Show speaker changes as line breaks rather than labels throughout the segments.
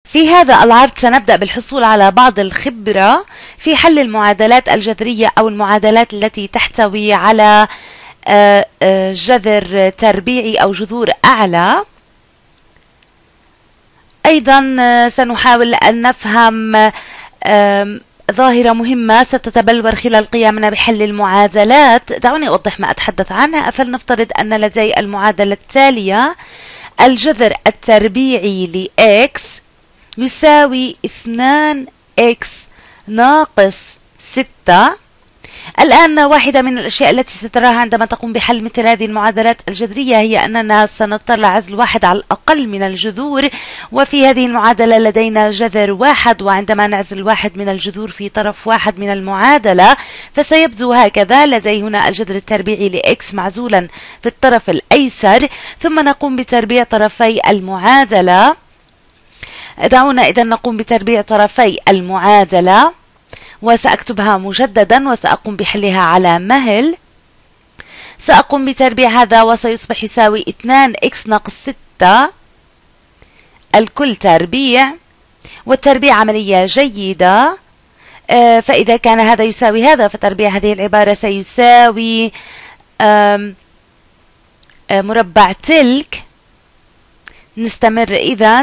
في هذا العرض سنبدأ بالحصول على بعض الخبرة في حل المعادلات الجذرية أو المعادلات التي تحتوي على جذر تربيعي أو جذور أعلى. أيضا سنحاول أن نفهم ظاهرة مهمة ستتبلور خلال قيامنا بحل المعادلات. دعوني أوضح ما أتحدث عنها. فلنفترض أن لدي المعادلة التالية: الجذر التربيعي لإكس يساوي 2x ناقص 6. الآن واحدة من الأشياء التي ستراها عندما تقوم بحل مثل هذه المعادلات الجذرية هي أننا سنضطر لعزل واحد على الأقل من الجذور، وفي هذه المعادلة لدينا جذر واحد، وعندما نعزل واحد من الجذور في طرف واحد من المعادلة فسيبدو هكذا: لدي هنا الجذر التربيعي لإكس معزولا في الطرف الأيسر، ثم نقوم بتربيع طرفي المعادلة. دعونا إذن نقوم بتربيع طرفي المعادلة، وسأكتبها مجددا وسأقوم بحلها على مهل. سأقوم بتربيع هذا وسيصبح يساوي 2x ناقص 6 الكل تربيع، والتربيع عملية جيدة. فإذا كان هذا يساوي هذا فتربيع هذه العبارة سيساوي مربع تلك. نستمر إذن.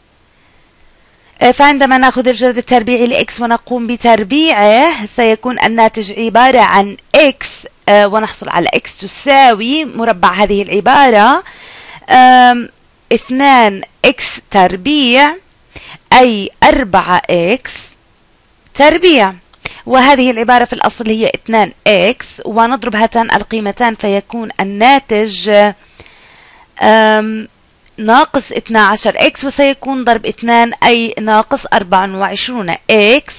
فعندما نأخذ الجذر التربيعي لإكس ونقوم بتربيعه سيكون الناتج عبارة عن إكس، ونحصل على إكس تساوي مربع هذه العبارة 2x تربيع أي 4x تربيع، وهذه العبارة في الأصل هي 2x، ونضرب هاتان القيمتان فيكون الناتج ناقص 12x، وسيكون ضرب 2 أي ناقص 24x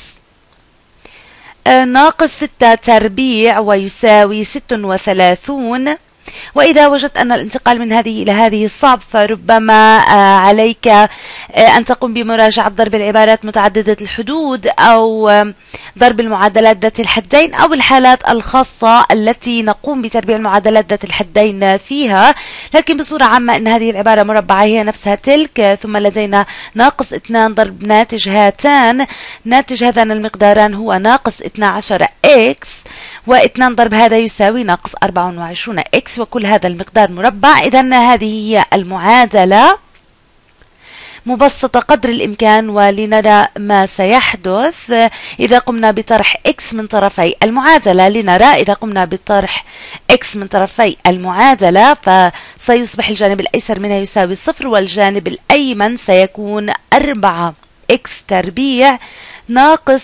ناقص 6 تربيع ويساوي 36. وإذا وجدت أن الانتقال من هذه إلى هذه صعب فربما عليك أن تقوم بمراجعة ضرب العبارات متعددة الحدود أو ضرب المعادلات ذات الحدين أو الحالات الخاصة التي نقوم بتربيع المعادلات ذات الحدين فيها. لكن بصورة عامة أن هذه العبارة مربعة هي نفسها تلك، ثم لدينا ناقص 2 ضرب ناتج هاتان. ناتج هذان المقداران هو ناقص 12x، و2 ضرب هذا يساوي ناقص 24x، وكل هذا المقدار مربع. إذن هذه هي المعادلة مبسطة قدر الإمكان، ولنرى ما سيحدث إذا قمنا بطرح x من طرفي المعادلة. لنرى إذا قمنا بطرح x من طرفي المعادلة فسيصبح الجانب الأيسر منها يساوي 0، والجانب الأيمن سيكون 4x تربيع ناقص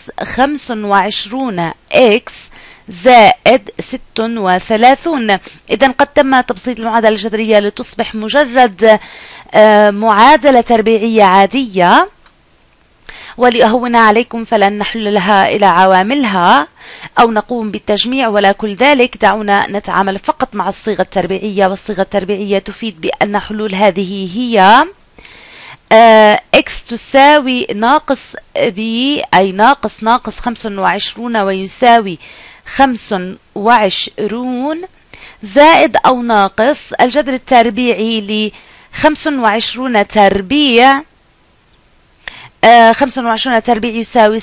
25x زائد 36. إذن قد تم تبسيط المعادلة الجذرية لتصبح مجرد معادلة تربيعية عادية. ولأهون عليكم فلن نحل لها إلى عواملها أو نقوم بالتجميع ولا كل ذلك. دعونا نتعامل فقط مع الصيغة التربيعية، والصيغة التربيعية تفيد بأن حلول هذه هي x تساوي ناقص b أي ناقص 25 ويساوي 25 زائد أو ناقص الجذر التربيعي ل 25 تربيع. 25 تربيع يساوي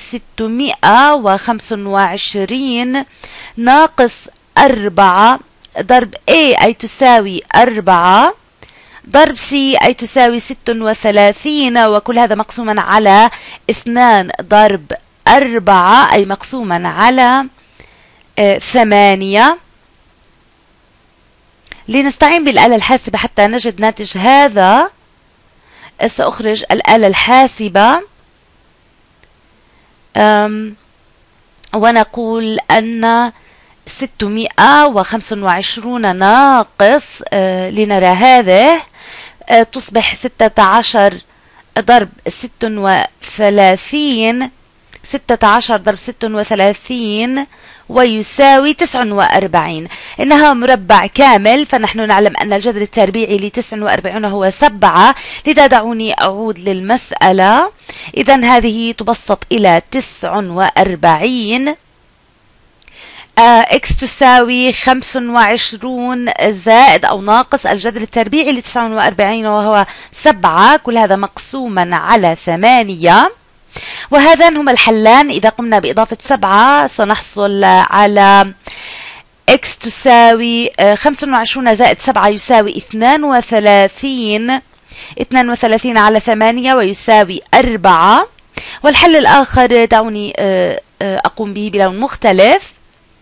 625 ناقص 4 ضرب a أي تساوي 4 ضرب c أي تساوي 36، وكل هذا مقسوما على 2 ضرب 4 أي مقسوما على 8. لنستعين بالآلة الحاسبة حتى نجد ناتج هذا. سأخرج الآلة الحاسبة ونقول أن 625 ناقص لنرى هذه تصبح 16 ضرب 36، 16 ضرب 36 ويساوي 49. إنها مربع كامل، فنحن نعلم أن الجذر التربيعي ل 49 هو 7. لذا دعوني أعود للمسألة. إذن هذه تبسط إلى 49 x تساوي 25 زائد أو ناقص الجذر التربيعي ل49 وهو 7، كل هذا مقسوما على 8. وهذان هما الحلان. إذا قمنا بإضافة 7 سنحصل على x تساوي 25 زائد 7 يساوي 32 على 8 ويساوي 4. والحل الآخر دعوني أقوم به بلون مختلف.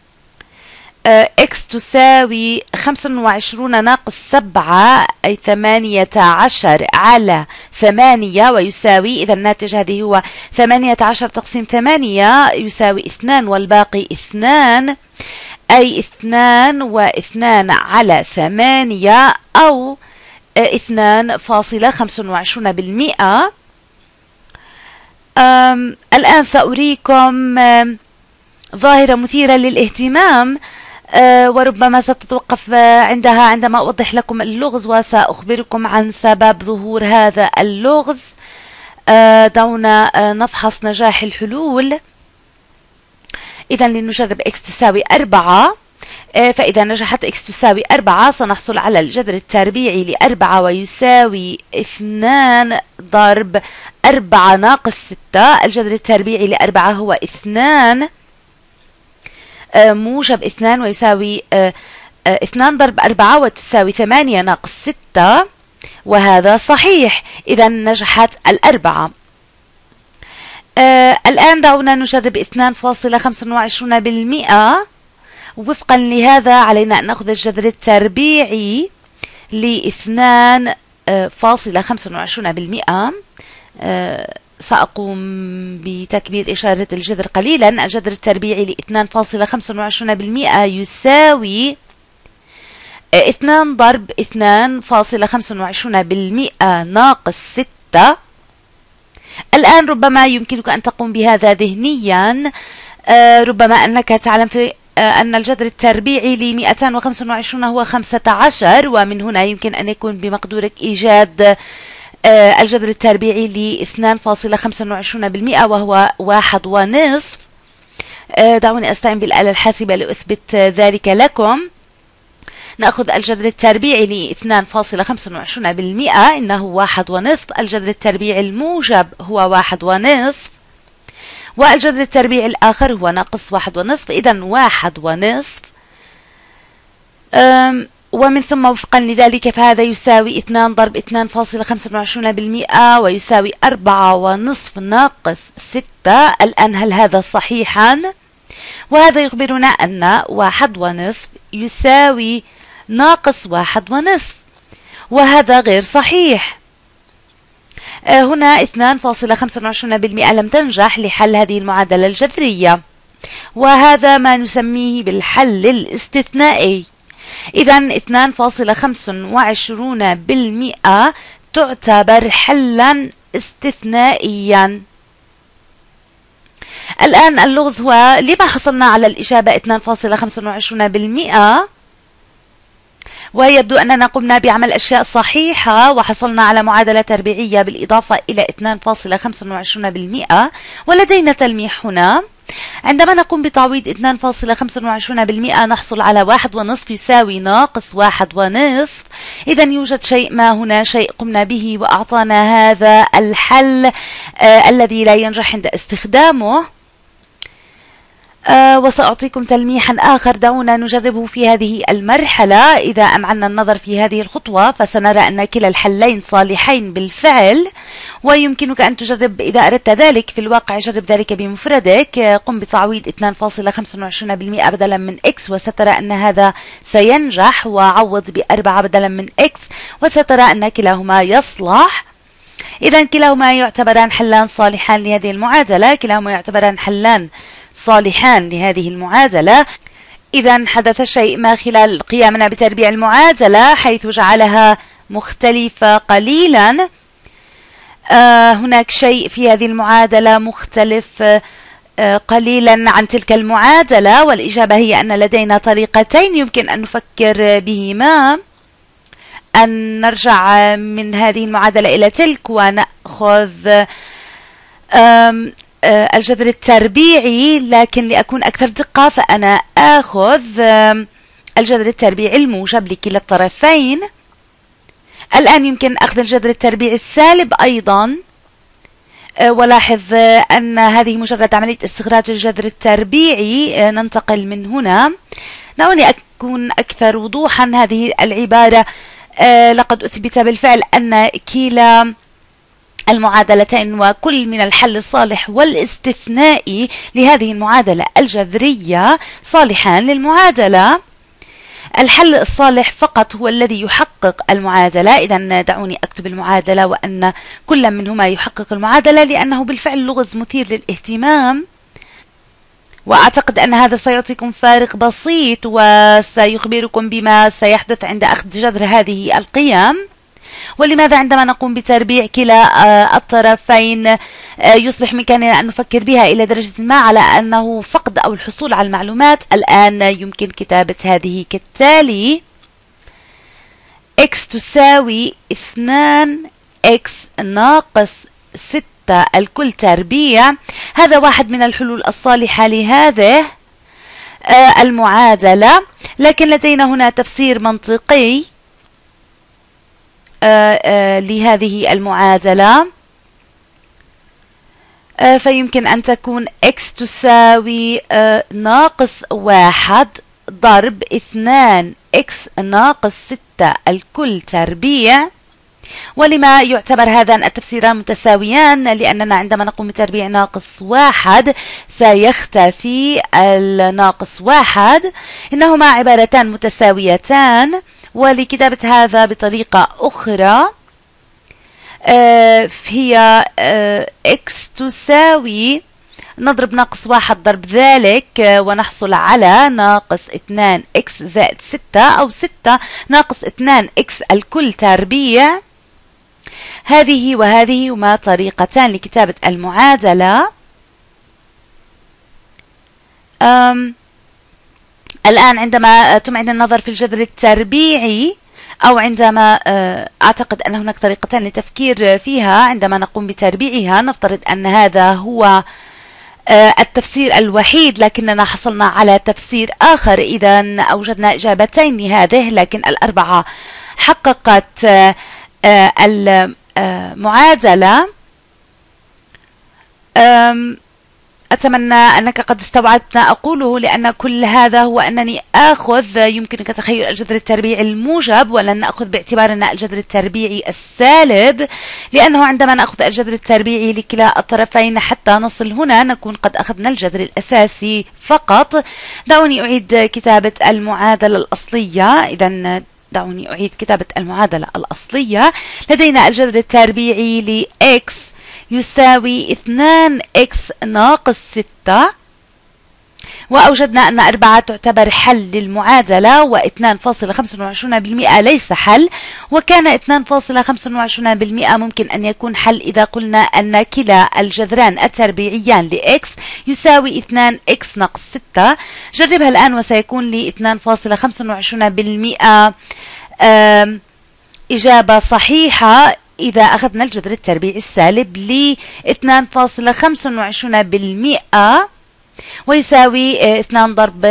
x تساوي 25 ناقص 7 أي 18 على 8 ويساوي، إذا الناتج هذه هو 18 تقسيم 8 يساوي 2 والباقي 2 أي 2 على 8 أو 2.25%. الآن سأريكم ظاهرة مثيرة للاهتمام وربما ستتوقف عندها عندما أوضح لكم اللغز وسأخبركم عن سبب ظهور هذا اللغز. دعونا نفحص نجاح الحلول. إذا لنجرب x تساوي 4. فإذا نجحت x تساوي 4 سنحصل على الجذر التربيعي ل4 ويساوي 2 ضرب 4 ناقص 6. الجذر التربيعي ل4 هو 2 موجب 2 ويساوي 2 ضرب 4 وتساوي 8 ناقص 6، وهذا صحيح. إذا نجحت 4. الآن دعونا نجرب 2.25%. وفقا لهذا علينا أن نأخذ الجذر التربيعي ل 2.25%. سأقوم بتكبير إشارة الجذر قليلا. الجذر التربيعي ل 2.25% يساوي 2 ضرب 2.25% ناقص 6. الآن ربما يمكنك أن تقوم بهذا ذهنيا. ربما أنك تعلم أن الجذر التربيعي ل 225 هو 15، ومن هنا يمكن أن يكون بمقدورك إيجاد الجذر التربيعي ل 2.25% وهو 1.5. دعوني أستعين بالآلة الحاسبة لأثبت ذلك لكم. نأخذ الجذر التربيعي ل 2.25%، إنه 1.5. الجذر التربيعي الموجب هو 1.5 والجذر التربيعي الآخر هو ناقص 1.5، إذا 1.5. ومن ثم وفقا لذلك فهذا يساوي 2 ضرب 2.25% ويساوي 4.5 ناقص 6. الآن هل هذا صحيحا؟ وهذا يخبرنا أن 1.5 يساوي ناقص 1.5، وهذا غير صحيح. هنا 2.25% لم تنجح لحل هذه المعادلة الجذرية، وهذا ما نسميه بالحل الاستثنائي. إذا 2.25% تعتبر حلا استثنائيا. الآن اللغز هو لما حصلنا على الإجابة 2.25%؟ ويبدو أننا قمنا بعمل أشياء صحيحة وحصلنا على معادلة تربيعية بالإضافة إلى 2.25%. ولدينا تلميح هنا. عندما نقوم بتعويض 2.25% نحصل على 1.5 يساوي ناقص 1.5. إذا يوجد شيء ما هنا، شيء قمنا به وأعطانا هذا الحل الذي لا ينجح عند استخدامه. وسأعطيكم تلميحا آخر دعونا نجربه في هذه المرحلة. إذا أمعنا النظر في هذه الخطوة فسنرى أن كلا الحلين صالحين بالفعل، ويمكنك أن تجرب إذا أردت ذلك. في الواقع جرب ذلك بمفردك. قم بتعويض 2.25% بدلا من x وسترى أن هذا سينجح، وعوض ب4 بدلا من x وسترى أن كلاهما يصلح. إذا كلاهما يعتبران حلان صالحان لهذه المعادلة، كلاهما يعتبران حلان صالحان لهذه المعادلة. إذا حدث شيء ما خلال قيامنا بتربيع المعادلة حيث جعلها مختلفة قليلا. هناك شيء في هذه المعادلة مختلف قليلا عن تلك المعادلة، والإجابة هي أن لدينا طريقتين يمكن أن نفكر بهما. أن نرجع من هذه المعادلة إلى تلك ونأخذ الجذر التربيعي، لكن لأكون أكثر دقة فأنا آخذ الجذر التربيعي الموجب لكلا الطرفين. الآن يمكن أخذ الجذر التربيعي السالب أيضا، ولاحظ أن هذه مجرد عملية استخراج الجذر التربيعي. ننتقل من هنا. دعوني أكون أكثر وضوحا. هذه العبارة لقد أثبت بالفعل أن كلا المعادلتين وكل من الحل الصالح والاستثنائي لهذه المعادلة الجذرية صالحان للمعادلة. الحل الصالح فقط هو الذي يحقق المعادلة. إذا دعوني أكتب المعادلة وأن كل منهما يحقق المعادلة، لأنه بالفعل لغز مثير للاهتمام، وأعتقد أن هذا سيعطيكم فارق بسيط وسيخبركم بما سيحدث عند أخذ جذر هذه القيم. ولماذا عندما نقوم بتربيع كلا الطرفين يصبح بإمكاننا أن نفكر بها إلى درجة ما على أنه فقد أو الحصول على المعلومات؟ الآن يمكن كتابة هذه كالتالي: x تساوي 2x ناقص 6 الكل تربيع. هذا واحد من الحلول الصالحة لهذه المعادلة، لكن لدينا هنا تفسير منطقي لهذه المعادلة. فيمكن أن تكون x تساوي ناقص 1 ضرب 2x ناقص 6 الكل تربيع. ولما يعتبر هذان التفسيران متساويان؟ لأننا عندما نقوم بتربيع ناقص 1 سيختفي الناقص 1. إنهما عبارتان متساويتان. ولكتابة هذا بطريقة أخرى هي x تساوي، نضرب ناقص 1 ضرب ذلك ونحصل على ناقص 2x زائد 6 أو 6 ناقص 2x الكل تربيع. هذه وهذه هما طريقتان لكتابة المعادلة. الآن عندما تمعن النظر في الجذر التربيعي، أو عندما أعتقد أن هناك طريقتان للتفكير فيها عندما نقوم بتربيعها، نفترض أن هذا هو التفسير الوحيد، لكننا حصلنا على تفسير آخر. إذا أوجدنا إجابتين لهذه، لكن الأربعة حققت المعادلة. أتمنى أنك قد استوعبت ما أقوله، لأن كل هذا هو أنني آخذ، يمكنك تخيل الجذر التربيعي الموجب، ولن نأخذ باعتبارنا الجذر التربيعي السالب، لأنه عندما نأخذ الجذر التربيعي لكلا الطرفين حتى نصل هنا نكون قد أخذنا الجذر الأساسي فقط. دعوني أعيد كتابة المعادلة الأصلية. إذا دعوني أعيد كتابة المعادلة الأصلية. لدينا الجذر التربيعي لx يساوي 2x ناقص 6، وأوجدنا أن 4 تعتبر حل للمعادلة، و2.25% ليس حل. وكان 2.25% ممكن أن يكون حل إذا قلنا أن كلا الجذران التربيعيان لx يساوي 2x ناقص 6. جربها الآن وسيكون لي 2.25% إجابة صحيحة إذا أخذنا الجذر التربيعي السالب ل 2.25%، ويساوي 2 ضرب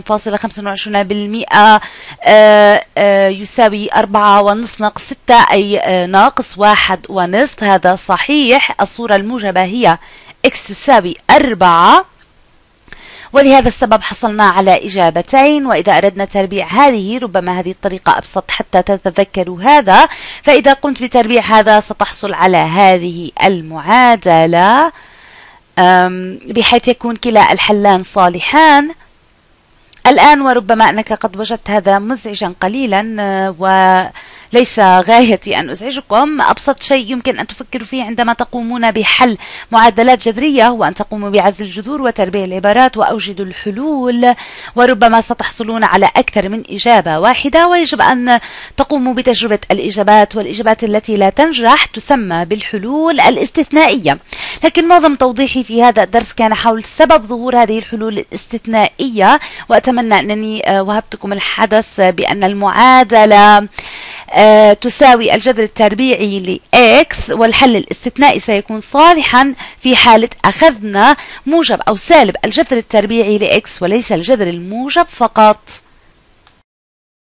2.25% يساوي 4.5 ناقص 6 أي ناقص 1.5. هذا صحيح. الصورة الموجبة هي x تساوي 4، ولهذا السبب حصلنا على إجابتين. وإذا أردنا تربيع هذه ربما هذه الطريقة أبسط حتى تتذكروا هذا. فإذا قمت بتربيع هذا ستحصل على هذه المعادلة، بحيث يكون كلا الحلان صالحان. الآن وربما أنك قد وجدت هذا مزعجا قليلا، وليس غايتي أن أزعجكم. أبسط شيء يمكن أن تفكروا فيه عندما تقومون بحل معادلات جذرية هو أن تقوموا بعزل الجذور وتربيع العبارات وأوجدوا الحلول، وربما ستحصلون على أكثر من إجابة واحدة. ويجب أن تقوموا بتجربة الإجابات، والإجابات التي لا تنجح تسمى بالحلول الاستثنائية. لكن معظم توضيحي في هذا الدرس كان حول سبب ظهور هذه الحلول الاستثنائية، وأتمنى أنني وهبتكم الحدث بأن المعادلة تساوي الجذر التربيعي لإكس، والحل الاستثنائي سيكون صالحا في حالة أخذنا موجب أو سالب الجذر التربيعي لإكس وليس الجذر الموجب فقط.